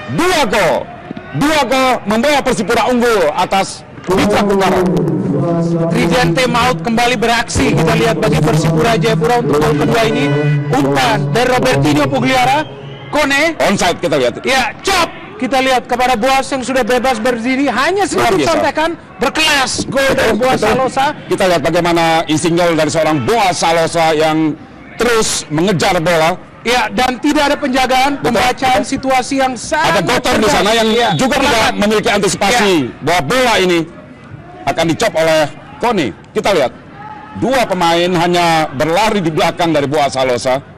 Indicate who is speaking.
Speaker 1: Dua gol membawa Persipura unggul atas Mitra Kutara.
Speaker 2: Tridente Maut kembali beraksi. Kita lihat bagi Persipura Jayapura untuk gol kedua ini. Umpan dari Robertinho Pugliara. Kone.
Speaker 1: Onside kita lihat.
Speaker 2: Ya, chop. Kita lihat kepada Boas yang sudah bebas berdiri. Hanya sedikit contekan. Berkelas gol dari Boas Salosa.
Speaker 1: Kita lihat bagaimana isi gol dari seorang Boas Salosa yang terus mengejar bola.
Speaker 2: Ya, dan tidak ada penjagaan, pembacaan situasi yang sangat
Speaker 1: ada Gotor di sana yang juga tidak memiliki antisipasi bahwa bola ini akan dicop oleh Kone. Kita lihat, dua pemain hanya berlari di belakang dari Boas Salosa.